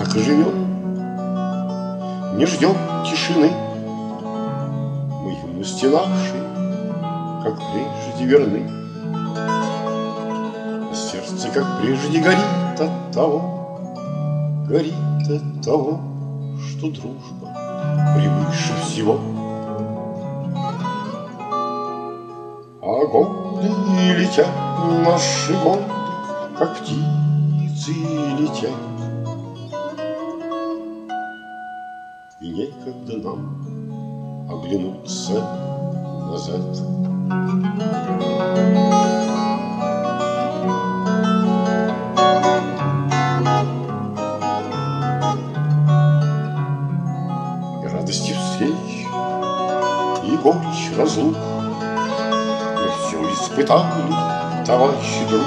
так и живем, не ждем тишины. Мы юности нашей, как прежде, верны. А сердце, как прежде, горит от того, что дружба превыше всего. А годы летят, наши годы, как птицы летят, и некогда нам оглянуться назад. И радости встреч, и горечь разлук мы все испытали, товарищи, друг.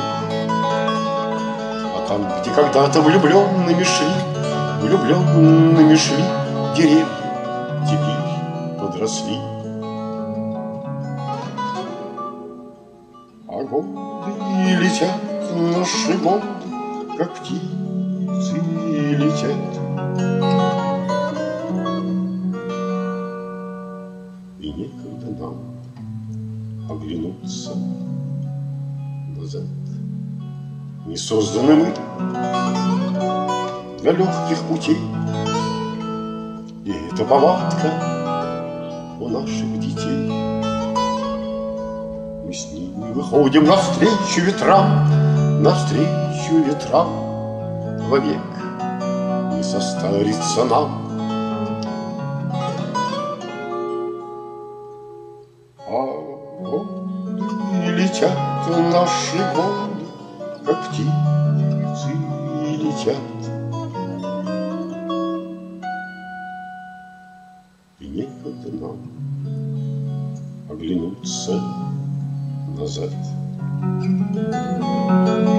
А там, где когда-то влюбленными шли деревья, теперь подросли. А годы летят, наши годы, как птицы летят, и некогда нам оглянуться назад. Не созданы мы для легких путей, и это повадка у наших детей. Мы с ними выходим навстречу ветрам, вовек не состарится нам. А годы летят, наши годы, как птицы летят, и некогда нам оглянуться назад.